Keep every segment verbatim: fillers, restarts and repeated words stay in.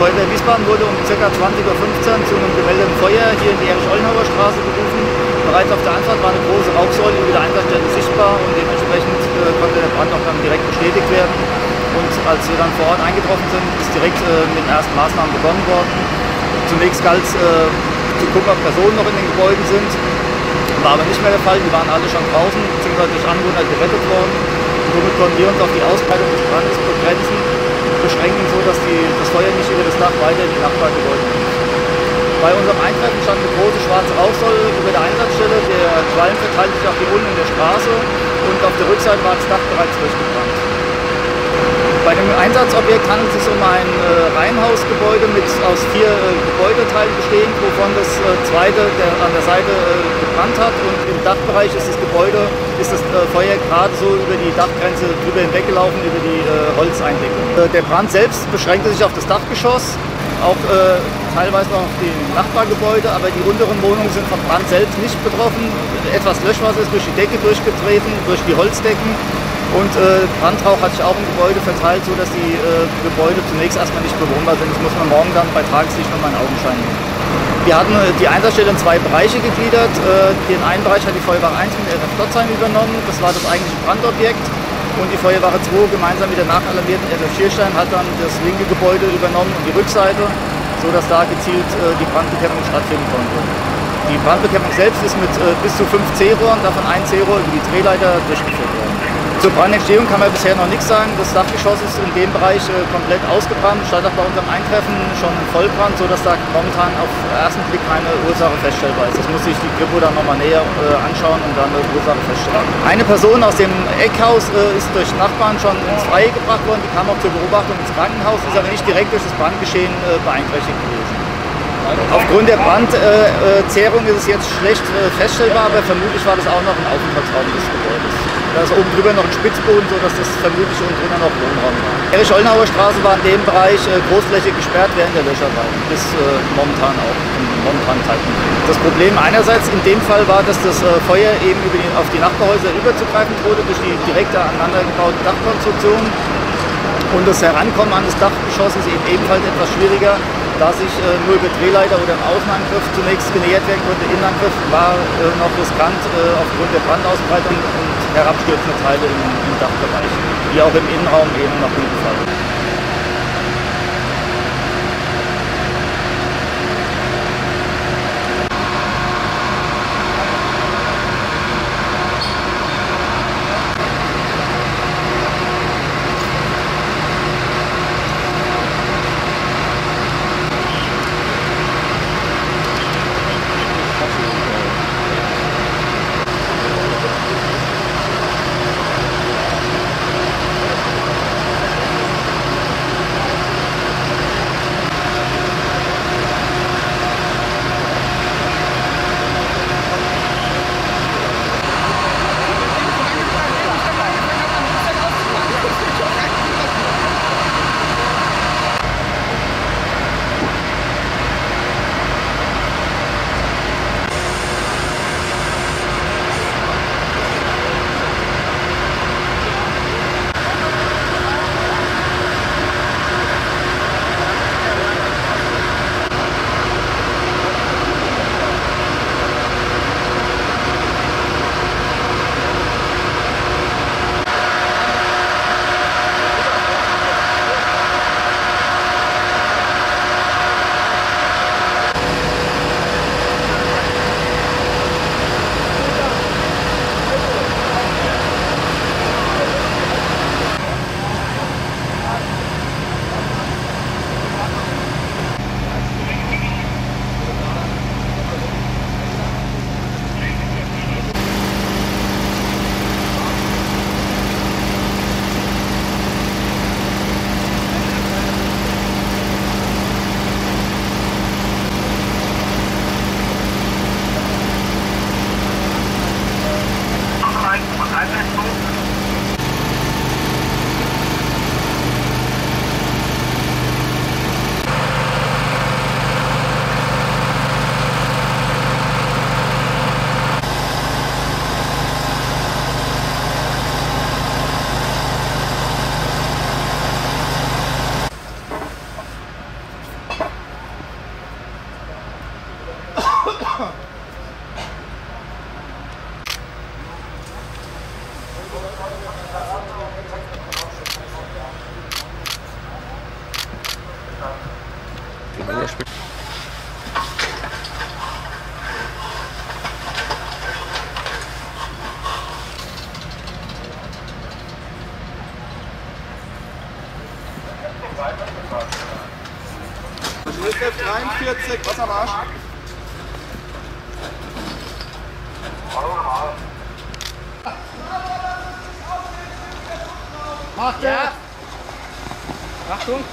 Feuerwehr Wiesbaden wurde um ca. zwanzig Uhr fünfzehn zu einem gemeldeten Feuer hier in die Erich-Ollenhauer Straße gerufen. Bereits auf der Anfahrt war eine große Rauchsäule über der Einsatzstelle sichtbar und dementsprechend äh, konnte der Brand auch dann direkt bestätigt werden. Und als wir dann vor Ort eingetroffen sind, ist direkt äh, mit den ersten Maßnahmen begonnen worden. Zunächst galt es äh, zu gucken, ob Personen noch in den Gebäuden sind. War aber nicht mehr der Fall, die waren alle schon draußen, beziehungsweise durch Anwohner gerettet worden. Und somit konnten wir uns auf die Ausbreitung des Brandes begrenzen, beschränken, so dass die, das Feuer nicht über das Dach weiter in die Nachbargebäude lief. Bei unserem Eintreffen stand eine große schwarze Rauchsäule über der Einsatzstelle. Der Qualm verteilte sich auf die Runden in der Straße und auf der Rückseite war das Dach bereits durchgebrannt. Bei dem Einsatzobjekt handelt es sich um ein äh, Reihenhausgebäude mit aus vier äh, Gebäudeteilen bestehend, wovon das äh, zweite der, an der Seite äh, gebrannt hat, und im Dachbereich ist das Gebäude, ist das äh, Feuer gerade so über die Dachgrenze drüber hinweggelaufen, über die äh, Holzeindeckung. Äh, der Brand selbst beschränkte sich auf das Dachgeschoss, auch äh, teilweise noch auf die Nachbargebäude, aber die unteren Wohnungen sind vom Brand selbst nicht betroffen. Etwas Löschwasser ist durch die Decke durchgetreten, durch die Holzdecken. Und äh, Brandrauch hat sich auch im Gebäude verteilt, sodass die äh, Gebäude zunächst erstmal nicht bewohnbar sind. Das muss man morgen dann bei Tageslicht nochmal in Augenschein nehmen. Wir hatten äh, die Einsatzstelle in zwei Bereiche gegliedert. Äh, den einen Bereich hat die Feuerwache eins mit R F Pforzheim übernommen. Das war das eigentliche Brandobjekt. Und die Feuerwache zwei gemeinsam mit der nachalarmierten R F Schierstein hat dann das linke Gebäude übernommen und die Rückseite, sodass da gezielt äh, die Brandbekämpfung stattfinden konnte. Die Brandbekämpfung selbst ist mit äh, bis zu fünf C-Rohren, davon ein C-Rohr über die Drehleiter durchgeführt worden. Zur Brandentstehung kann man bisher noch nichts sagen. Das Dachgeschoss ist in dem Bereich äh, komplett ausgebrannt, stand auch bei unserem Eintreffen schon in Vollbrand, sodass da momentan auf den ersten Blick keine Ursache feststellbar ist. Das muss sich die Kripo dann nochmal näher äh, anschauen und dann eine Ursache feststellen. Eine Person aus dem Eckhaus äh, ist durch Nachbarn schon ins Freie gebracht worden, die kam auch zur Beobachtung ins Krankenhaus, ist aber nicht direkt durch das Brandgeschehen äh, beeinträchtigt gewesen. Aufgrund der Brandzehrung äh, ist es jetzt schlecht äh, feststellbar, aber vermutlich war das auch noch ein Aufenthaltsraum des Gebäudes. Da ist oben drüber noch ein Spitzboden, sodass das vermutlich unten drunter noch Wohnraum war. Erich-Ollenhauer Straße war in dem Bereich äh, großflächig gesperrt während der Löscharbeiten, bis äh, momentan auch, im momentanen Zeitpunkt. Das Problem einerseits in dem Fall war, dass das äh, Feuer eben über die, auf die Nachbarhäuser überzugreifen wurde durch die direkte aneinander gebaute Dachkonstruktion. Und das Herankommen an das Dachgeschoss ist eben ebenfalls etwas schwieriger, da sich äh, nur über Drehleiter oder im Außenangriff zunächst genähert werden konnte. Der Innenangriff war äh, noch riskant äh, aufgrund der Brandausbreitung und herabstürzende Teile im, im Dachbereich, die auch im Innenraum eben nach unten fallen. Der spielt. dreiundvierzig, Wassermarsch. Macht er! Achtung!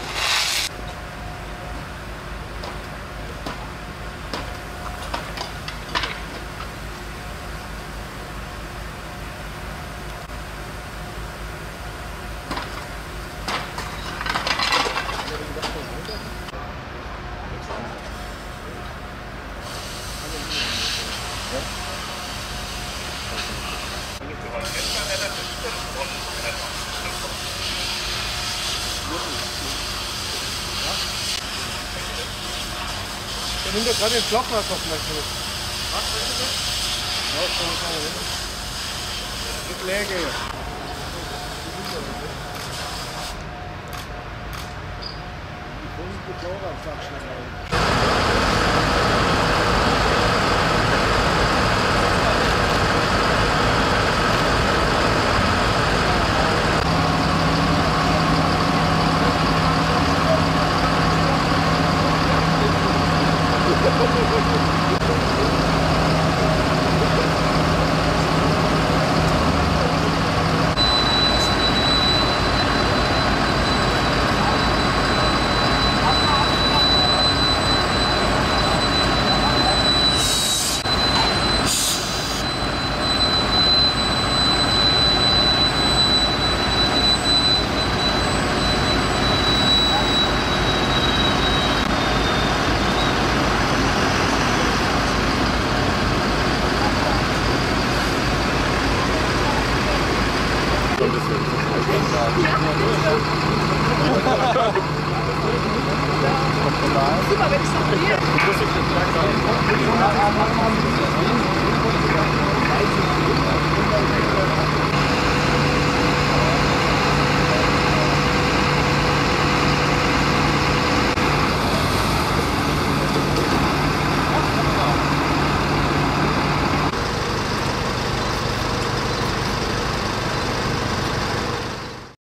Ich nehme gerade den Flockner noch mal mit. Was willst du? Ja, ich kann mal hin. Mit Läge hier. Die Kunden geklaut am Fachschlag.